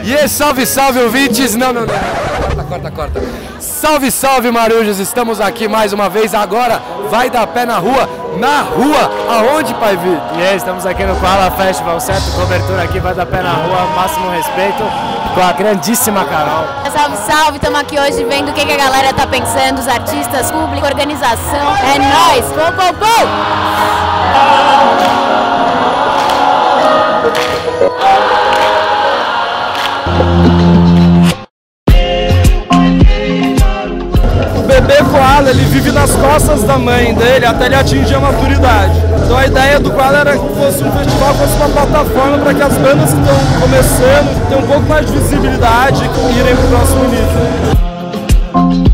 E salve, salve, ouvintes! Não. Corta. Salve, salve, marujos! Estamos aqui mais uma vez. Agora vai dar pé na rua. Na rua? Aonde, Pai Vitor? E aí, estamos aqui no Koala Festival, certo? Cobertura aqui, vai dar pé na rua, máximo respeito com a grandíssima Carol. Salve, salve! Estamos aqui hoje vendo o que a galera tá pensando, os artistas, público, organização. É nóis! Pô! O bebê Koala, ele vive nas costas da mãe dele até ele atingir a maturidade. Então a ideia do Koala era que fosse um festival, fosse uma plataforma para que as bandas que estão começando tenham um pouco mais de visibilidade e irem para o próximo nível.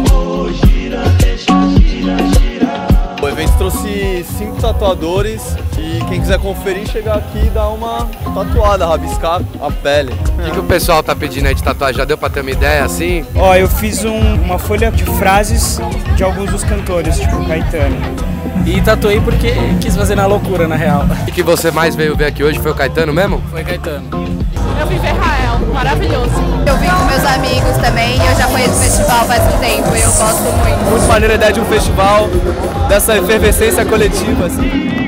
O evento trouxe 5 tatuadores e quem quiser conferir, chegar aqui e dar uma tatuada, rabiscar a pele. O que o pessoal tá pedindo aí de tatuagem? Já deu pra ter uma ideia assim? Ó, eu fiz uma folha de frases de alguns dos cantores, tipo Caetano. E tatuei porque quis fazer na loucura, na real. O que você mais veio ver aqui hoje foi o Caetano mesmo? Foi Caetano. Eu vim ver Rael, maravilhoso. Eu vim com meus amigos também e eu já conheço o festival faz um tempo e eu gosto muito. Muito maneira a ideia de um festival, dessa efervescência coletiva, assim.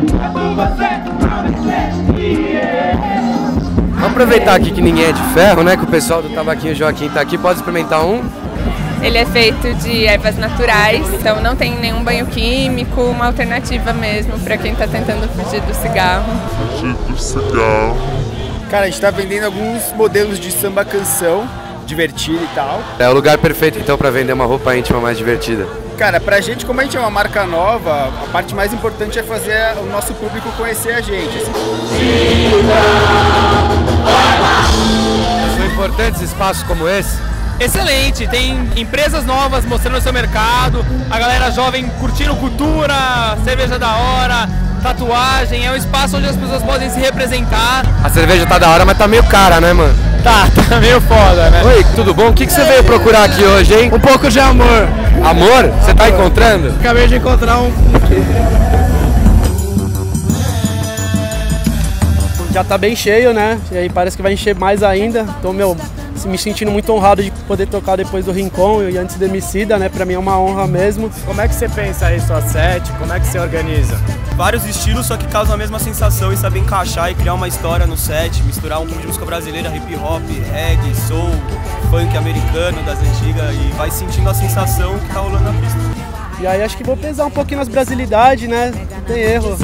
Vamos aproveitar aqui que ninguém é de ferro, né? Que o pessoal do Tabaquinho Joaquim tá aqui. Pode experimentar um? Ele é feito de ervas naturais, então não tem nenhum banho químico, uma alternativa mesmo para quem tá tentando fugir do cigarro. Cara, a gente tá vendendo alguns modelos de samba canção, divertida e tal. É o lugar perfeito então pra vender uma roupa íntima mais divertida. Cara, pra gente, como a gente é uma marca nova, a parte mais importante é fazer o nosso público conhecer a gente. Assim. São importantes espaços como esse? Excelente, tem empresas novas mostrando o seu mercado, a galera jovem curtindo cultura, cerveja da hora, tatuagem, é um espaço onde as pessoas podem se representar. A cerveja tá da hora, mas tá meio cara, né, mano? Tá meio foda, né? Oi, tudo bom? O que você veio procurar aqui hoje, hein? Um pouco de amor. Amor? Você tá encontrando? Acabei de encontrar um... Já tá bem cheio, né? E aí parece que vai encher mais ainda. Então, me sentindo muito honrado de poder tocar depois do Rincon e antes do Emicida, né? Pra mim é uma honra mesmo. Como é que você pensa aí sua set? Como é que você organiza? Vários estilos, só que causam a mesma sensação e saber encaixar e criar uma história no set, misturar um pouco de música brasileira, hip hop, reggae, soul, funk americano das antigas e vai sentindo a sensação que tá rolando na pista. E aí acho que vou pesar um pouquinho nas brasilidades, né? Não tem erro.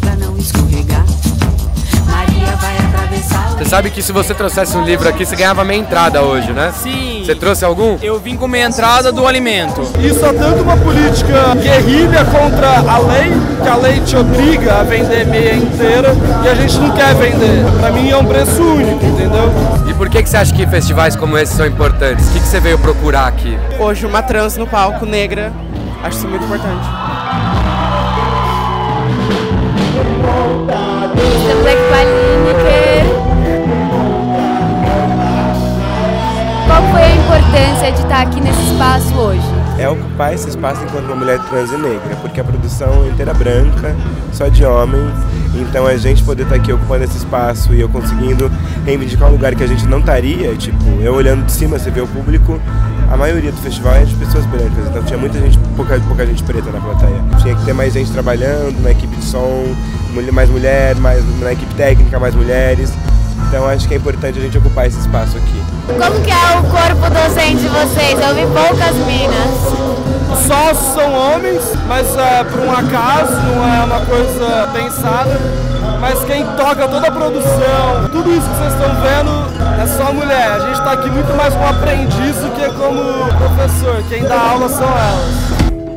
Você sabe que se você trouxesse um livro aqui, você ganhava meia entrada hoje, né? Sim. Você trouxe algum? Eu vim com minha entrada do alimento. Isso é tanto uma política guerrilha contra a lei, que a lei te obriga a vender meia inteira e a gente não quer vender. Pra mim é um preço único, entendeu? E por que você acha que festivais como esse são importantes? O que você veio procurar aqui? Hoje uma trans no palco, negra, acho isso muito importante. Estamos aqui com a Lineker. Qual foi a importância de estar aqui nesse espaço hoje? É ocupar esse espaço enquanto uma mulher trans e negra, porque a produção é inteira branca, só de homem, então a gente poder estar aqui ocupando esse espaço e eu conseguindo reivindicar um lugar que a gente não estaria, tipo, eu olhando de cima, você vê o público, a maioria do festival é de pessoas brancas, então tinha muita gente, pouca gente preta na plateia. Tinha que ter mais gente trabalhando na equipe de som, mais mulher, mais na equipe técnica, mais mulheres. Então acho que é importante a gente ocupar esse espaço aqui. Como que é o corpo docente de vocês? Eu vi poucas minas. Só são homens, mas por um acaso, não é uma coisa pensada. Mas quem toca toda a produção, tudo isso que vocês estão vendo é só mulher. A gente está aqui muito mais como aprendiz do que como professor. Quem dá aula são elas.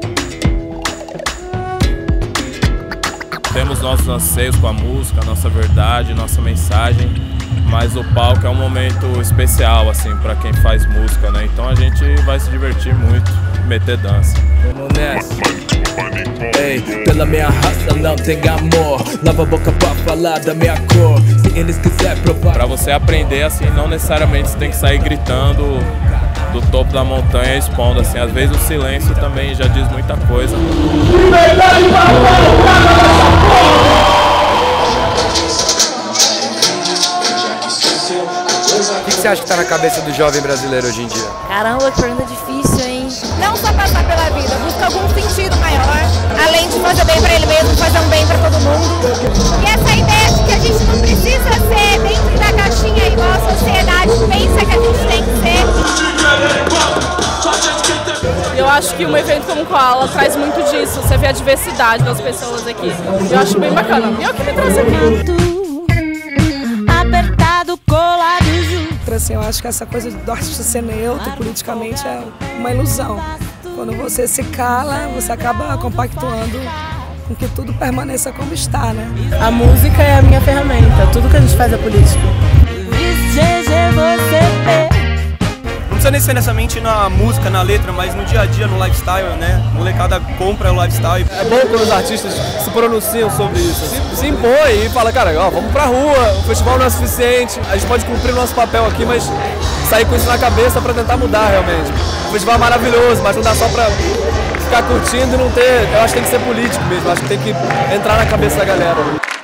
Temos nossos anseios com a música, nossa verdade, nossa mensagem, mas o palco é um momento especial assim para quem faz música, né? Então a gente vai se divertir muito, meter dança. Vamos nessa. Ei, pela minha raça não tem amor. Lava a boca pra falar da minha cor. Se eles quiserem provar. Pra você aprender assim, não necessariamente você tem que sair gritando do topo da montanha expondo assim. Às vezes o silêncio também já diz muita coisa. O que você acha que tá na cabeça do jovem brasileiro hoje em dia? Caramba, que pergunta difícil, hein? Não só passar pela vida, busca algum sentido maior, além de fazer bem pra ele mesmo, fazer um bem pra todo mundo. E essa ideia de que a gente não precisa ser dentro da caixinha igual a sociedade pensa que a gente tem que ser. Eu acho que um evento como o Koala traz muito disso, você vê a diversidade das pessoas aqui. Eu acho bem bacana. E é o que me trouxe aqui. Apertado, colado junto. Assim, eu acho que essa coisa do artista ser neutro politicamente é uma ilusão. Quando você se cala, você acaba compactuando com que tudo permaneça como está, né? A música é a minha ferramenta, tudo que a gente faz é político. Não precisa necessariamente na música, na letra, mas no dia a dia, no lifestyle, né? A molecada compra o lifestyle. É bom quando os artistas se pronunciam sobre isso. Se impõe e fala, cara, ó, vamos pra rua, o festival não é suficiente, a gente pode cumprir o nosso papel aqui, mas sair com isso na cabeça pra tentar mudar realmente. O festival é maravilhoso, mas não dá só pra ficar curtindo e não ter... Eu acho que tem que ser político mesmo, eu acho que tem que entrar na cabeça da galera.